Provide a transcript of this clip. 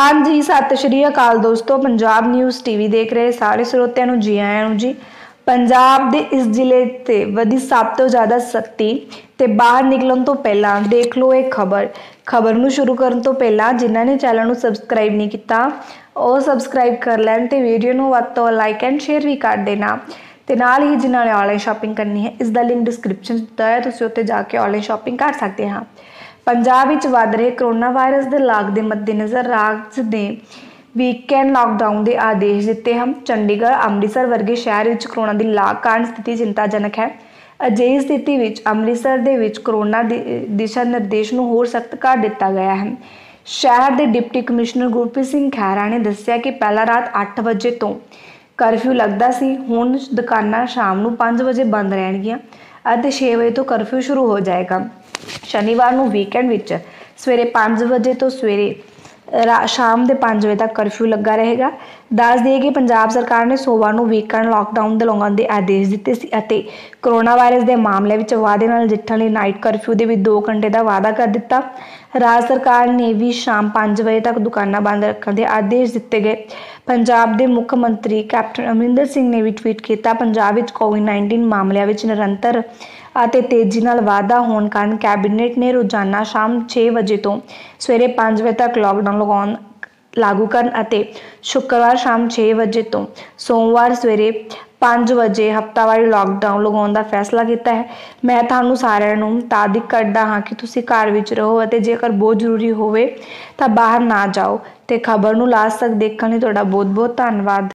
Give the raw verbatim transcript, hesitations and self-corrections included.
हाँ जी, सत श्री अकाल दोस्तों। पंजाब न्यूज़ टीवी देख रहे सारे ਸਰੋਤਿਆਂ ਨੂੰ जी आया ਨੂੰ जी। पंजाब ਦੇ इस ਜ਼ਿਲ੍ਹੇ ਤੇ ਵਧੀ ਸਭ ਤੋਂ ਜ਼ਿਆਦਾ ਸਖਤੀ ਤੇ ਬਾਹਰ ਨਿਕਲਣ ਤੋਂ ਪਹਿਲਾਂ ਦੇਖ ਲਓ ਇਹ ਖਬਰ। ਖਬਰ ਨੂੰ ਸ਼ੁਰੂ ਕਰਨ ਤੋਂ ਪਹਿਲਾਂ ਜਿਨ੍ਹਾਂ ਨੇ ਚੈਨਲ ਨੂੰ ਸਬਸਕ੍ਰਾਈਬ ਨਹੀਂ ਕੀਤਾ ਉਹ ਸਬਸਕ੍ਰਾਈਬ ਕਰ ਲੈਣ ਤੇ ਵੀਡੀਓ ਨੂੰ ਵੱਧ ਤੋਂ ਲਾਈਕ ਐਂਡ ਸ਼ੇਅਰ ਵੀ ਕਰ ਦੇਣਾ ਤੇ ਨਾਲ ਹੀ ਜਿਨ੍ਹਾਂ ਨੇ ਆਨਲਾਈਨ ਸ਼ਾਪਿੰਗ ਕਰਨੀ ਹੈ ਇਸ ਦਾ ਲਿੰਕ ਡਿਸਕ੍ਰਿਪਸ਼ਨ ਦਿੱਤਾ ਹੈ, ਤੁਸੀਂ ਉੱਥੇ ਜਾ ਕੇ ਆਨਲਾਈਨ ਸ਼ਾਪਿੰਗ ਕਰ ਸਕਦੇ ਹਾਂ। पंजाब विच वध रहे कोरोना वायरस के लाग के मद्देनज़र राज ने वीकेंड लॉकडाउन के आदेश दिते हैं। चंडीगढ़ अमृतसर वर्गे शहर में कोरोना की लाग कारण स्थिति चिंताजनक है। अजिही स्थिति में अमृतसर दे विच कोरोना दिशा निर्देश नूं होर सख्त कर दिता गया है। शहर के डिप्टी कमिश्नर गुरप्रीत सिंह खैरा ने दस्सिया कि पहला रात अठ बजे तो करफ्यू लगता सी, हुण दुकानां शाम नूं पाँच बजे बंद रहणगीआं अते छे बजे तो करफ्यू शुरू हो जाएगा। शनिवार ਨੂੰ ਵੀਕਐਂਡ ਵਿੱਚ ਸਵੇਰੇ पाँच वजे तो सवेरे शाम के पाँच बजे तक करफ्यू लगा रहेगा। दस दिए कि पंजाब सरकार ने सोमवार ਨੂੰ ਵੀਕਐਂਡ लॉकडाउन ਦੇ ਲਾਉਣ ਦੇ आदेश दिते सी ਅਤੇ कोरोना वायरस के मामले ਵਿੱਚ वाधे ਨਾਲ ਨਜਿੱਠਣ ਲਈ नाइट करफ्यू ਦੇ ਵਿੱਚ दो घंटे का वादा कर दिता। राज सरकार ने भी शाम पाँच बजे तक दुकानां बंद रखने के आदेश दिते गए। पंजाब के मुख्य मंत्री कैप्टन अमरिंदर सिंह ने भी ट्वीट किया, पंजाब ਵਿੱਚ कोविड नाइनटीन मामलों ਵਿੱਚ निरंतर ਅਤੇ तेजी नाल वाधा होने कारण कैबिनेट ने रोजाना शाम छे बजे तो सवेरे पाँच बजे तक लॉकडाउन लगाउण लागू करन ਅਤੇ शुक्रवार शाम छे बजे तो सोमवार सवेरे पाँच बजे हफ्तावारी लॉकडाउन लगाउण ਦਾ फैसला किया है। मैं ਤੁਹਾਨੂੰ ਸਾਰਿਆਂ ਨੂੰ ਤਾਦੀਕ ਕਰਦਾ ਹਾਂ कि ਤੁਸੀਂ ਘਰ ਵਿੱਚ ਰਹੋ ਅਤੇ ਜੇਕਰ ਬਹੁਤ ਜ਼ਰੂਰੀ ਹੋਵੇ ਤਾਂ ਬਾਹਰ ਨਾ ਜਾਓ। ਤੇ ਖਬਰ ਨੂੰ ਲਾਸਟ ਤੱਕ ਦੇਖਣ ਲਈ ਤੁਹਾਡਾ ਬਹੁਤ ਬਹੁਤ ਧੰਨਵਾਦ।